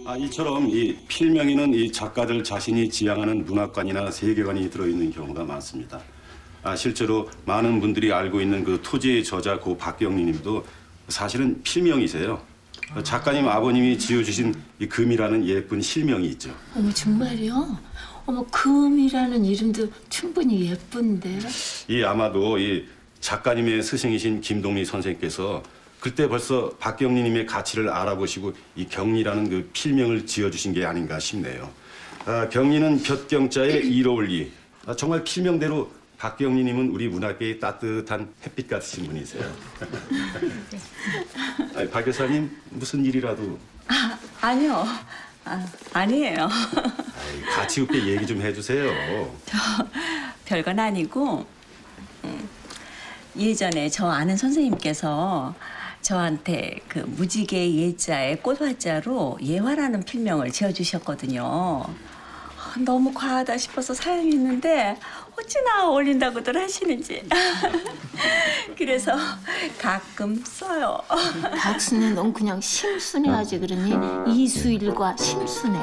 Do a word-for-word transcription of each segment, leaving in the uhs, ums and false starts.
아, 이처럼 이 필명에는 이 작가들 자신이 지향하는 문화관이나 세계관이 들어있는 경우가 많습니다. 아, 실제로 많은 분들이 알고 있는 그 토지의 저자 고 박경리님도 사실은 필명이세요. 작가님 아버님이 지어주신 이 금이라는 예쁜 실명이 있죠. 어머 정말요? 어머 금이라는 이름도 충분히 예쁜데. 이 아마도 이 작가님의 스승이신 김동리 선생님께서 그때 벌써 박경리님의 가치를 알아보시고 이 경리라는 그 필명을 지어주신 게 아닌가 싶네요. 아, 경리는 볕경자에 이로울리. 아, 정말 필명대로 박경리님은 우리 문학계의 따뜻한 햇빛 같으신 분이세요. 아니, 박 여사님 무슨 일이라도. 아, 아니요. 아, 아니에요. 아이, 가치 있게 얘기 좀 해주세요. 저 별건 아니고 음, 예전에 저 아는 선생님께서 저한테 그 무지개 예자에 꽃화자로 예화라는 필명을 지어주셨거든요. 너무 과하다 싶어서 사용했는데 어찌나 어울린다고들 하시는지. 그래서 가끔 써요. 박순애 넌 그냥 심순애하지 그러니 이수일과 심순애.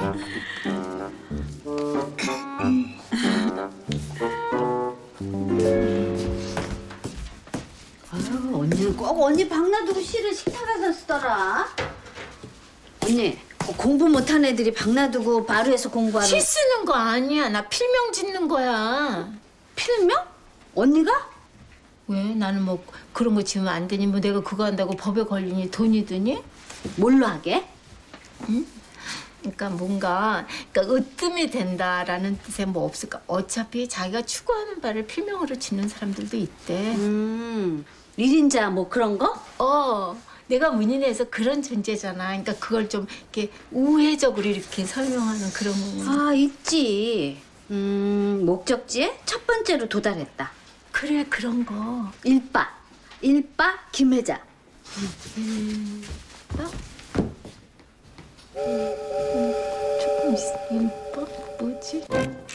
아유, 언니는 꼭 언니 방 놔두고 시를 식탁에서 쓰더라. 언니, 공부 못한 애들이 방 놔두고 바로에서 공부하는. 시 쓰는 거 아니야. 나 필명 짓는 거야. 필명? 언니가? 왜? 나는 뭐 그런 거 지으면 안 되니? 뭐 내가 그거 한다고 법에 걸리니 돈이 드니? 뭘로 하게? 응? 그러니까 뭔가 그러니까 으뜸이 된다라는 뜻에 뭐 없을까? 어차피 자기가 추구하는 바를 필명으로 짓는 사람들도 있대. 음, 일인자 뭐 그런 거? 어, 내가 문인에서 그런 존재잖아. 그러니까 그걸 좀 이렇게 우회적으로 이렇게 설명하는 그런 거. 아, 있지. 음, 목적지에 첫 번째로 도달했다. 그래, 그런 거. 일바, 일바 김혜자. 일바? 음, 조금 있- 일바? 뭐지?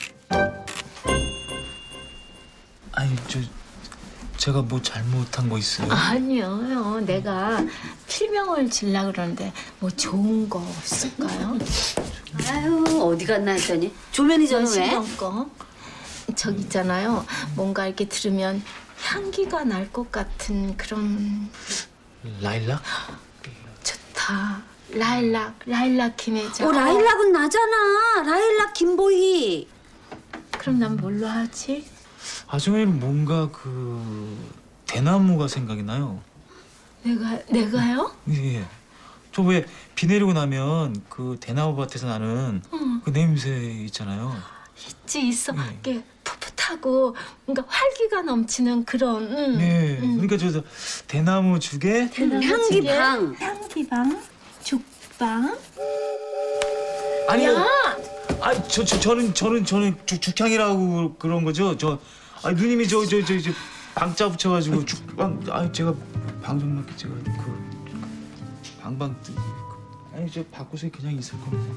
아니 저 제가 뭐 잘못한 거 있어요? 아니요, 내가 필명을 지려고 그러는데 뭐 좋은 거 없을까요? 아유, 어디 갔나 했더니 조면이 저는 왜? 신경 거. 저기 있잖아요. 뭔가 이렇게 들으면 향기가 날 것 같은 그런. 라일락? 좋다. 라일락, 라일락 김혜자. 어, 라일락은 나잖아. 라일락 김보희. 그럼 난 뭘로 하지? 아주머니는 뭔가 그 대나무가 생각이 나요. 내가 내가요? 예, 예. 저 왜 비 내리고 나면 그 대나무 밭에서 나는 응. 그 냄새 있잖아요. 있지 있어. 네. 이게 풋풋하고 뭔가 활기가 넘치는 그런. 응. 네, 응. 그러니까 저 대나무 죽에 대나무 향기방. 찌개, 향기방, 죽방. 아니요. 야! 아, 저, 저 저는 저는 저는 죽, 죽향이라고 그런 거죠. 저 아, 누님이 저 저 저 저 방자 붙여가지고 죽방. 아, 제가 방송 맞게 제가 그 방방 뜨. 아니 저 바꾸서 그냥 있을 겁니다.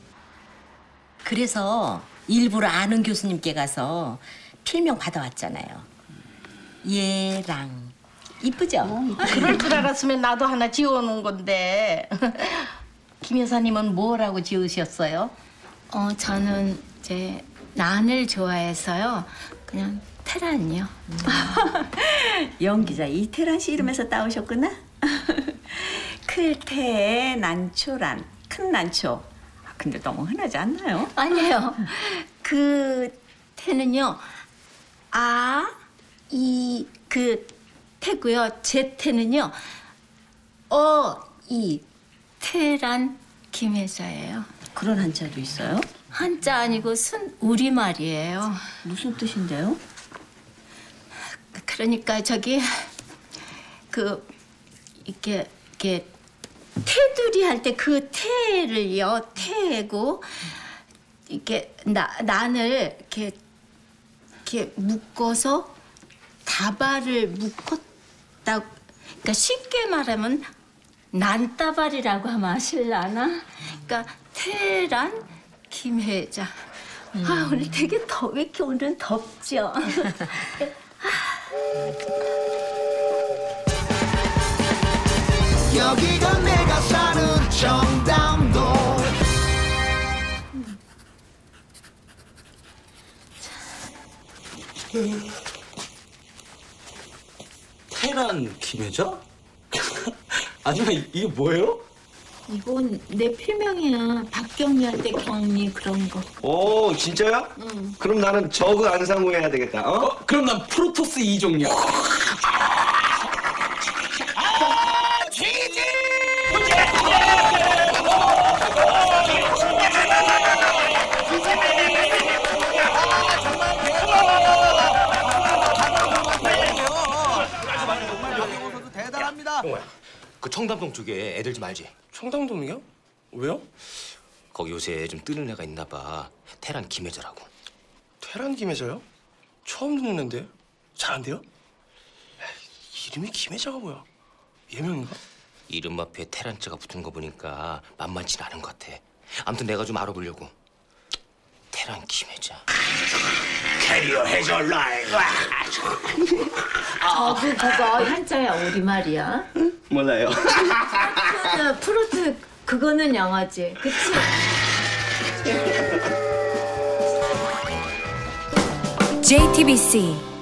그래서 일부러 아는 교수님께 가서 필명 받아왔잖아요. 예랑. 이쁘죠? 그럴 줄 알았으면 나도 하나 지어놓은 건데. 김 여사님은 뭐라고 지으셨어요? 어 저는 이제 난을 좋아해서요. 그냥 테란이요. 연기자 이태란 씨 이름에서 따오셨구나? 클테 난초란, 큰 난초. 아, 근데 너무 흔하지 않나요? 아니에요. 그 태는요. 아, 이, 그 태고요. 제 태는요. 어, 이, 태란 김혜자예요. 그런 한자도 있어요? 한자 아니고 순 우리말이에요. 무슨 뜻인데요? 그러니까 저기 그 이렇게 이렇게 테두리 할 때 그 태를요. 태고 이렇게 나 난을 이렇게 이렇게 묶어서 다발을 묶었다. 그러니까 쉽게 말하면 난다발이라고 하면 아실라나? 그러니까 태란 김혜자. 아 오늘 되게 더 왜 이렇게 오늘은 덥죠? 여기가 내가 사는 청담동 테란 김혜자? 아줌마 이게 뭐예요? 이건 내 필명이야. 박경리한테 경리 그런 거. 오, 진짜요? 응. 그럼 나는 저그 안상우 해야 되겠다. 어? 어, 그럼 난 프로토스 이종력. 대단합니다. 그 청담동 쪽에 애들 좀 알지? 청담동이요? 왜요? 거기 요새 좀 뜨는 애가 있나 봐. 테란 김혜자라고. 테란 김혜자요? 처음 듣는 앤데 잘한대요? 에이, 이름이 김혜자가 뭐야? 예명인가? 이름 앞에 테란자가 붙은 거 보니까 만만치 않은 것 같아. 아무튼 내가 좀 알아보려고. 테란 김혜자. 캐리어 해절라이. 저도 그거 한자야 우리말이야. 몰라요. 프로트, 프로트 그거는 영어지. 그치? 제이티비씨